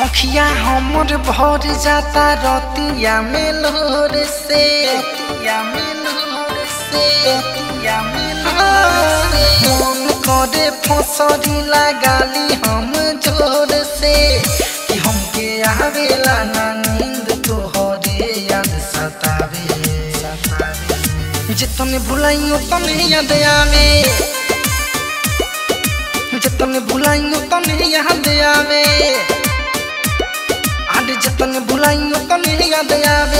अखिया हमर भर जाता रतिया में लोर से, रतिया में लोर से, रतिया में लोर से। मन करे फसरी लगाली हम जोर से कि हमके आवेला ना नींद तोहरे याद सतावे, सतावे। जितने भुलाइयो तने याद आवे, जितने भुलाइयो तने याद आवे, जितने भुलाइयो तने याद आवे,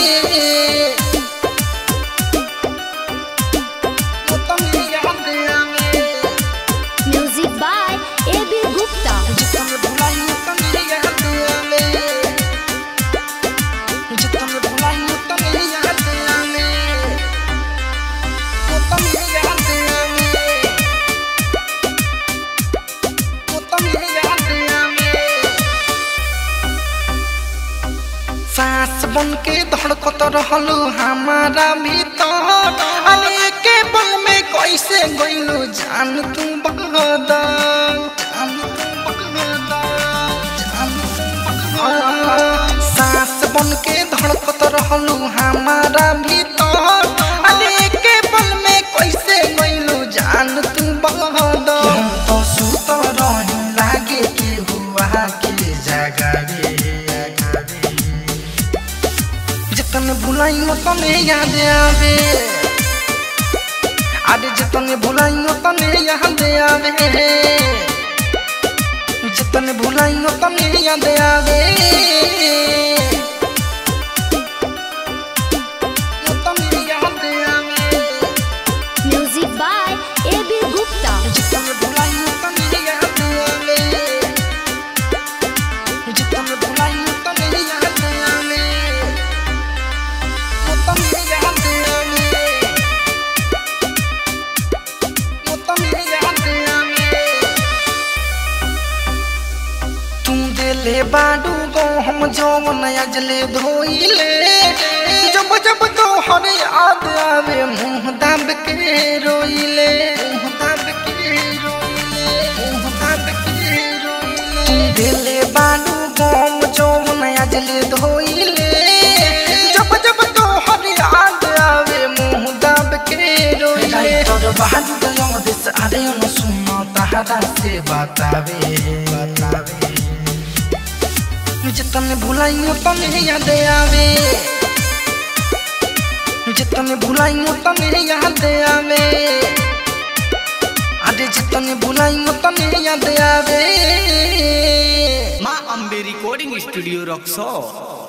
तने याद आवे। Music by A B. गुप्ता। जितने भुलाइयो तने याद आवे, जितने भुलाइयो तने याद आवे, तने याद आवे, तने याद आवे। सांस बन के धड़कत रहलू हमारा भीतर, अरे के पल में कैसे गइलू जान तू बगदार, जान तू बगदार, जान तू बगदार। सांस बन के धड़कत रहलू हमारा भीतर, अरे के पल में कैसे गइलू जान तू बगदार। हम तो सुतल रही लागे के हुआ के जगावे, जितने भुलाइयो तने याद आवे, अरे जितने भुलाइयो तने याद आवे, जितने भुलाइयो तने याद आवे, तने याद आवे। Music by A B. गुप्ता। जितने भुलाइयो तने याद आवे, जितने भुलाइयो तने याद आवे, तने याद आवे, तने याद आवे। तू दिले बाडू गो हम जौन अजले धोइले, जब जब तोहर याद आवे मुँह दाब के रोइले, मुँह दाब के रोइले, मुँह दाब के रोइले। तू दिले बाडू गो हम जौन अजले धोइले, जब जब तोहर याद आवे मुँह दाब के रोइले। तोर बहादुर गयो दिस आरे न सुनो तहरा से बतावे, बतावे। जितने भुलाइयो तने याद आवे, जितने भुलाइयो तने याद आवे, अरे जितने भुलाइयो तने याद आवे। माँ अम्बे रिकॉर्डिंग स्टूडियो रक्सौल।